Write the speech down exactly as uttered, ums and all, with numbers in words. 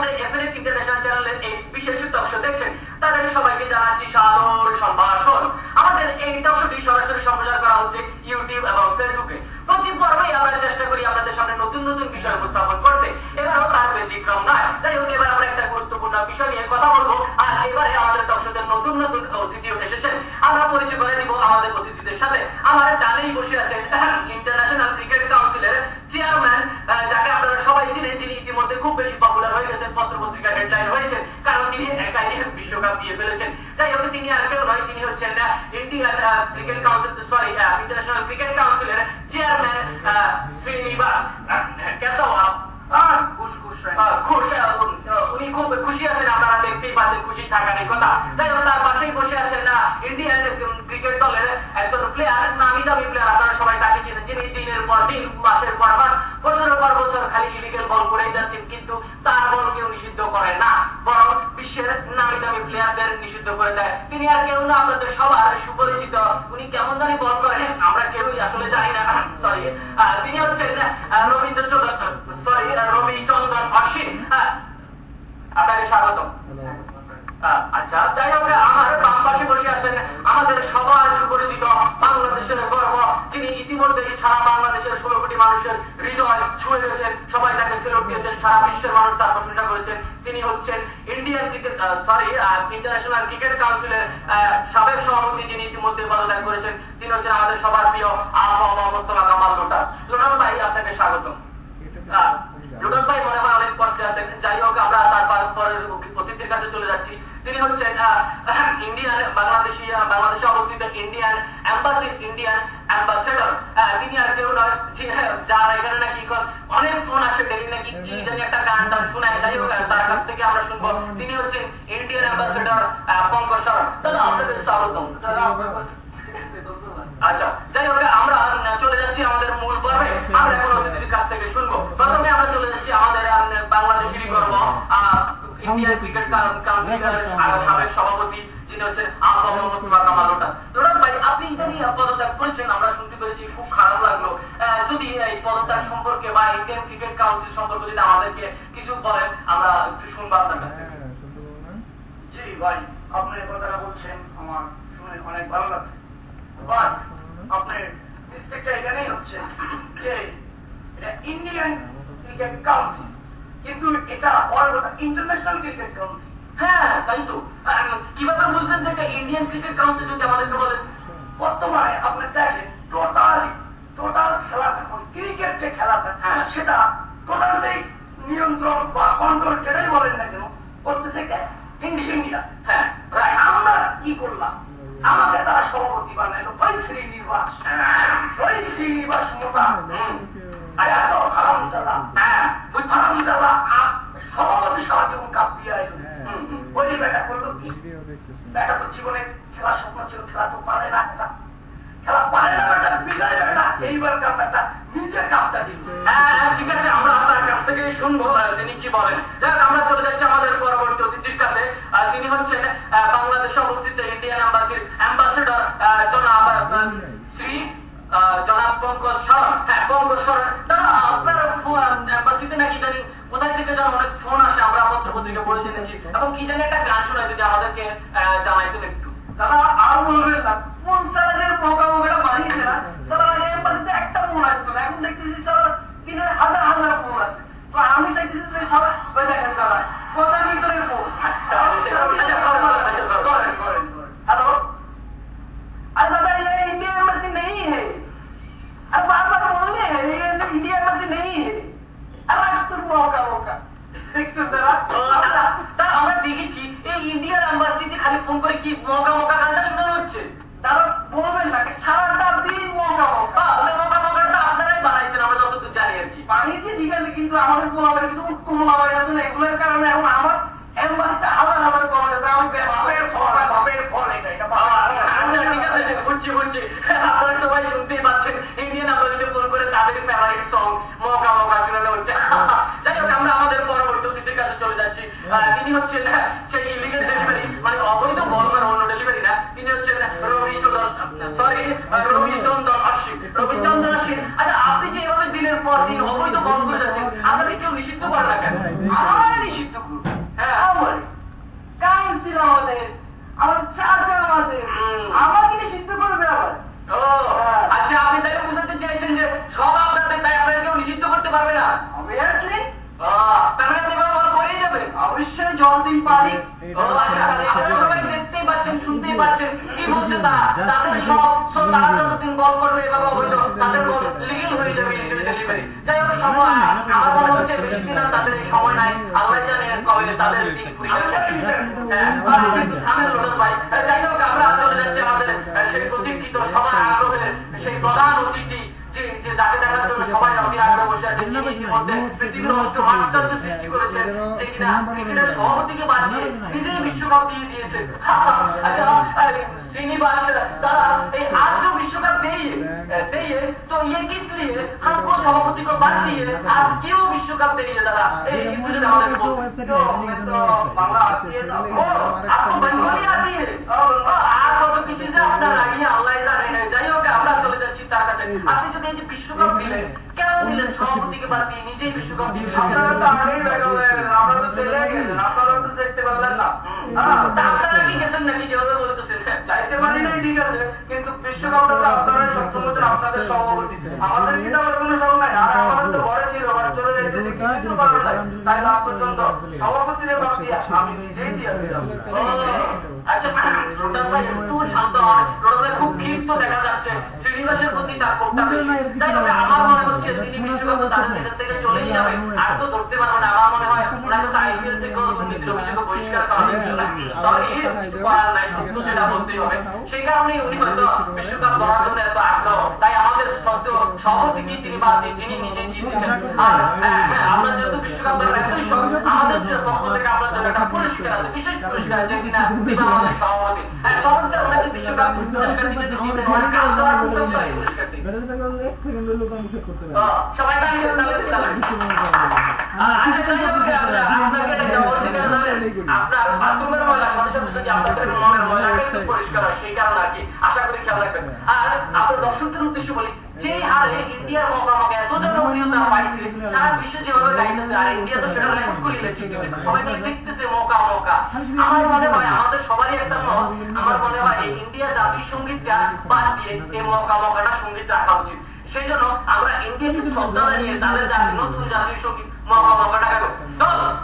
আমাদের FNF international চ্যানেলের এই বিশেষ টক শো দেখছেন তাদের সবাইকে জানাচ্ছি সাদর সম্ভাষণ। আমাদের এই টক শোটি সরাসরি সম্প্রচার করা হচ্ছে ইউটিউব এবং ফেসবুকে। প্রতি পর্বেই আমরা চেষ্টা করি আপনাদের সামনে নতুন নতুন বিষয় উপস্থাপন করতে, এবারও তার ব্যতিক্রম নয়। যাই হোক, এবার আমরা একটা গুরুত্বপূর্ণ বিষয় নিয়ে কথা বলবো। আর এবারে আমাদের টক শোতে নতুন নতুন অতিথিও এসেছেন, আমরা পরিচয় করে দিব আমাদের অতিথিদের সাথে। আমার ডানেই বসে আছেন ইন্টারন্যাশনাল ক্রিকেট কাউন্সিলের চেয়ারম্যান, যাকে আপনারা সবাই চিনেন, যিনি ইতিমধ্যে খুব বেশি পপুলার হয়ে গেছেন, পত্রপত্রিকা হেডলাইন হয়েছেন, কারণ তিনি একাই বিশ্বকাপ দিয়ে ফেলেছেন। যাই হোক, তিনি আর কেউ নয়, তিনি হচ্ছেন Indian cricket council sorry international cricket কাউন্সিলের চেয়ারম্যান শ্রীনিবাস। কেসা হো আপ? খুশ খুশ খুশ, উনি খুব খুশি আছেন, আপনারা দেখতেই পাচ্ছেন, খুশি থাকারই কথা। যাই হোক, তার পাশেই বসে আছেন না ইন্ডিয়ান ক্রিকেট দলের একজন প্লেয়ার, নামি দামি প্লেয়ার, আপনারা সবাই তাকে চিনেন, যিনি দিনের পর দিন, মাসের পর মাস, বছরের পর বছর খালি ইলিগেল বল করেই যাচ্ছেন, কিন্তু তার বল কেউ নিষিদ্ধ করে না, বরং বিশ্বের নামি দামি প্লেয়ারদের নিষিদ্ধ করে দেয়। তিনি আর কেউ না, আপনাদের সবার সুপরিচিত। উনি কেমন জানি বল করেন, আমরা কেউই আসলে জানি না। সরি, তিনি হচ্ছেন রবীন্দ্র চৌধুরী, সরি রবিচন্দ্রন অশ্বিন। আপনাকে স্বাগত। আচ্ছা, যাই হোক, আমার বাম পাশে বসে আছেন আমাদের সবার সুপরিচিত বাংলাদেশের গর্ব, যিনি ইতিমধ্যে সারা বাংলাদেশের ষোলো কোটি মানুষের হৃদয় ছুঁয়ে গেছেন, সবাই তাকে সেলুট দিয়েছেন, সারা বিশ্বের মানুষ তার প্রশংসা করেছেন। তিনি হচ্ছেন Indian cricket sorry international cricket কাউন্সিলের সাবেক সভাপতি, যিনি ইতিমধ্যে পদত্যাগ করেছেন। তিনি হচ্ছেন আমাদের সবার প্রিয় আবহাওয়া মোস্তফা কামাল লোটাস। লোটাস ভাই, আপনাকে স্বাগত। লোটাস ভাই মনে হয় অনেক কষ্টে আছেন। যাই হোক, আমরা তার পরের অতিথির কাছে চলে যাচ্ছি। তিনি হচ্ছেন ইন্ডিয়ান বাংলাদেশি বাংলাদেশে অবস্থিত ইন্ডিয়ান অ্যাম্বাসি ইন্ডিয়ান অ্যাম্বাসেডর। তিনি আর কেউ নয়, যারা এখানে নাকি অনেক ফোন আসে ডেলি, নাকি কি জানি একটা গান টান শোনায়। যাই হোক, তার কাছ থেকে আমরা শুনবো। তিনি হচ্ছেন ইন্ডিয়ান অ্যাম্বাসেডর পঙ্কজ শরণ। দাদা, আপনাদের স্বাগতম। আচ্ছা, যাই হোক, আমরা চলে যাচ্ছি আমাদের মূল পর্বে। আমরা এখন অতিথির কাছ থেকে শুনবো। প্রথমে আমরা চলে যাচ্ছি আমাদের বাংলাদেশেরই গর্ব, ইন্ডিয়ান ক্রিকেট কাউন্সিলের সাবেক সভাপতি, যিনি হচ্ছেন আবহাওয়া মোস্তফা কামাল লোটাস। লোটাস ভাই, আপনি ইদানিং পদত্যাগ করেছেন, আমরা শুনতে পেরেছি, খুব খারাপ লাগলো। যদি এই পদত্যাগ সম্পর্কে বা ইন্ডিয়ান ক্রিকেট কাউন্সিল সম্পর্কে যদি আমাদেরকে কিছু বলেন, আমরা একটু শুনবো আপনার কাছে। জি ভাই, আপনি এই কথাটা বলছেন, আমার শুনে অনেক ভালো লাগছে। আপনার মিস্টেকটা এখানেই হচ্ছে যে এটা ইন্ডিয়ান ক্রিকেট কাউন্সিল, কিন্তু এটা বড় কথা ইন্টারন্যাশনাল ক্রিকেট কাউন্সিল। হ্যাঁ, তাই তো। কিভাবে বুঝলেন যে এটা ইন্ডিয়ান ক্রিকেট কাউন্সিল, যদি আমাদেরকে বলেন। বর্তমানে আপনি দেখেন টোটাল টোটাল খেলা, ক্রিকেট যে খেলাটা, হ্যাঁ, সেটা টোটালটাই নিয়ন্ত্রণ বা কন্ট্রোল, যেটাই বলেন না কেন, করতেছে কে? ইন্ডিয়া। হ্যাঁ, আমরা কি করলাম? আমাকে তারা সভাপতি বানাইলো ওই শ্রীনিবাস, ওই শ্রীনিবাস মোটা এত খারাপ দাদা, হ্যাঁ বুঝছিলাম দাদা, সভাপতি সভা যখন কাপ দিয়ে আইলো, ওই বেটা করলো কি? বেটা তো জীবনে খেলার স্বপ্ন ছিল, খেলা তো পারে না, খেলা পারে না, বেটা বিদায় বেটা এইবার কাপ বেটা নিজের কাপটা দিল। হ্যাঁ, ঠিক আছে, আমরা আপনার কাছ থেকে শুনবো তিনি কি বলেন। আমরা চলে যাচ্ছি আমাদের পরবর্তী অতিথির কাছে। তিনি হচ্ছেন বাংলাদেশে অবস্থিত ইন্ডিয়ান অ্যাম্বাসির অ্যাম্বাসেডর জনাব শ্রী জনাব পঙ্কজ শরণ। হ্যাঁ, পঙ্কজ শরণ। আপনার অ্যাম্বাসিতে নাকি জানি কোথায় থেকে যেন অনেক ফোন আসে, আমরা পত্র পত্রিকা পড়ে জেনেছি, এবং কি জানি একটা গান শোনায়, যদি আমাদেরকে জানাইতেন একটু। দাদা আর বলবেন না, কোন সালাদের প্রোগ্রামটা বানিয়েছে না, সারা অ্যাম্বাসিতে একটা ফোন আসতো না, এখন দেখতেছি সারা দিনে হাজার হাজার ফোন আসে। তো আমি চাইতেছি যে সারা ওই দেখেন দাদা কথার ভিতরে ফোন। हेलो, अरे दादा ये इंडिया एम्बेसी नहीं है, अरे बार बार बोलने हैं ये इंडिया एम्बेसी नहीं है, अरे तुम मौका मौका देखते दादा, আমরা দেখেছি এই ইন্ডিয়ান এম্বাসিতে খালি ফোন করে কি মৌকা মৌকা গানটা শোনানো হচ্ছে। দাদা বলবেন না, সারাটা দিন মৌকা মৌকা। মৌকা মৌকাটা আপনারাই বানাইছেন, আমরা যতদূর জানি আর কি। বানিয়েছি ঠিক আছে, কিন্তু আমাদের পোলাবের কিছু উৎকমলা হয়ে গেছে না, এগুলোর কারণে এখন আমার এম্বাসিটা হাজার হাজার কমে গেছে। আমি বাপের ফল, বাপের ফল এটা এটা। আচ্ছা, ঠিক আছে, বুঝছি বুঝছি। আপনারা সবাই শুনতেই পাচ্ছেন, ইন্ডিয়ান এম্বাসিতে ফোন করে তাদের ফেভারিট সং মৌকা মৌকা শোনানো হচ্ছে। যাই হোক, আমরা আমাদের পরবর্তী অতিথির কাছে চলে যাচ্ছি। তিনি হচ্ছেন সেই ইলিগেল ডেলিভারি, মানে অবৈধ বল করা, অন্য ডেলিভারি না। তিনি হচ্ছেন রবিচন্দ্রন সরি রবিচন্দ্রন অশ্বিন। রবিচন্দ্রন অশ্বিন, আচ্ছা, আপনি যে এভাবে দিনের পর দিন অবৈধ বল করে যাচ্ছেন, আপনাকে কেউ নিষিদ্ধ করে না কেন? আমরা নিষিদ্ধ করব ছিল আমাদের, আমার চাচা আমাদের, আমাকে নিষিদ্ধ করবে আবার। ও আচ্ছা, আপনি তাই বুঝাতে চাইছেন যে সব আপনাদের, তাই আপনারা কেউ নিষিদ্ধ করতে পারবে না? অবভিয়াসলি তার মানে আপনি বড় করেই যাবেন। অবশ্যই জল দিন পানি। ও আচ্ছা, আপনারা সবাই দেখতেই পাচ্ছেন, শুনতেই পাচ্ছেন কি বলছে তারা। তাদের সব সব তারা যতদিন বল করবে এভাবে অবৈধ, তাদের বল লিগেল হয়ে যাবে ডেলিভারি। যাই হোক, সময় আমার মনে হচ্ছে বেশি দিন আর তাদের এই সময় নাই। আল্লাহ জানে কবে তাদের দিন পুরি যাবে। যাই হোক, আমরা চলে যাচ্ছি আমাদের সেই প্রতীক্ষিত সবার আগ্রহের সেই প্রধান অতিথি, যে যে যাকে দেখার জন্য সবাই অধীর আগ্রহে বসে আছেন, যিনি ইতিমধ্যে পৃথিবীর অষ্টম আশ্চর্য সৃষ্টি করেছেন, যে কিনা ক্রিকেটের সভাপতিকে বাদ দিয়ে নিজেই বিশ্বকাপ দিয়ে দিয়েছেন। আচ্ছা, শ্রীনিবাস, তারা এই आज जो विश्व कप दे दे तो ये किस लिए हमको सभापति को बात दी है, आप क्यों विश्व कप दे दादा? तो बांग्ला आती है ना, आपको बंगाली आती है, आपको तो किसी से अपना नहीं, अल्लाह जाने है। যাই হোক, আমরা চলে যাচ্ছি তার কাছে। আপনি যদি এই যে বিশ্বকাপ দিলেন, কেন দিলেন সভাপতিকে বাদ দিয়ে নিজেই বিশ্বকাপ দিলেন? আপনারা তো আগেই বেরো হয়ে গেলেন, আপনারা তো চলে গেছেন, আপনারা তো দেখতে পারলেন না। আপনারা কি গেছেন নাকি যেভাবে বলতেছেন? যাইতে পারি নাই ঠিক আছে, কিন্তু বিশ্বকাপটা তো আপনারাই সবসময় তো আপনাদের সভাপতি, আমাদের কি তো কোনো সঙ্গ নাই। আর আমাদের তো ঘরে ছিল, ঘরে চলে যাইতেছে, কিছু তো পারবে না। তাই লাভ পর্যন্ত সভাপতিরে বাদ দিয়ে আমি নিজেই দিয়ে দিলাম। আচ্ছা, রোটাল ভাই একটু শান্ত হন। রোটাল ভাই খুব ক্ষিপ্ত দেখা যাচ্ছে, শ্রীনিবাসের প্রতি তার কোপটা বেশি। তাই তবে আমার মনে হচ্ছে তিনি বিশ্বকাপ তাদের এখান থেকে চলেই যাবে, আর তো ধরতে পারবো না। আমার মনে হয় ওনাকে তো আইপিএল থেকে দুর্নীতির অভিযোগে বহিষ্কার করা হয়েছিল। সরি, করার নাই, সত্য যেটা বলতেই হবে। সেই কারণেই উনি হয়তো বিশ্বকাপ ধরার জন্য এত আগ্রহ। তাই আমাদের সত্ত্বেও সভাপতিকে তিনি বাদ দিয়ে তিনি নিজেই দিয়ে দিচ্ছেন। আর হ্যাঁ, আমরা যেহেতু বিশ্বকাপ ধরার এতই শখ, আমাদের পক্ষ থেকে আপনার জন্য একটা পুরস্কার আছে, বিশেষ পুরস্কার, যে কিনা দিবে আমাদের সভাপতি। হ্যাঁ, সভাপতি ওনাকে বিশ্বকাপ পুরস্কার দিতে দিতে মানে কাজ দেওয়ার পুরস্কার দিবে। সবাই তালি দেন, তালি দেন, তালি দেন। আচ্ছা, যাই হোক, আপনাকে একটা অধিকার দেবেন। আপনার বাথরুমের ময়লা সাথে সাথে যদি আপনাদের মনের ময়লাকে একটু পরিষ্কার হয়, সেই কারণে আর কি, আশা করি খেয়াল রাখবেন। আর আপনার দর্শকদের উদ্দেশ্যে বলি, যে হারে ইন্ডিয়ার মোকামকে এত জনপ্রিয়তা পাইছে, সারা বিশ্বে যেভাবে গাইতেছে, আর ইন্ডিয়া তো সেটা রেকর্ড করে লেছে, সবাই তো দেখতেছে মৌকা মৌকা। আমার মনে হয় আমাদের সবারই একটা মত, আমার মনে হয় এই ইন্ডিয়া জাতীয় সঙ্গীতটা বাদ দিয়ে এই মৌকা মৌকাটা সঙ্গীত রাখা উচিত। সেই জন্য আমরা ইন্ডিয়াকে শ্রদ্ধা জানিয়ে তাদের নতুন জাতীয় সঙ্গীত মৌকা মৌকাটা গাইব। চল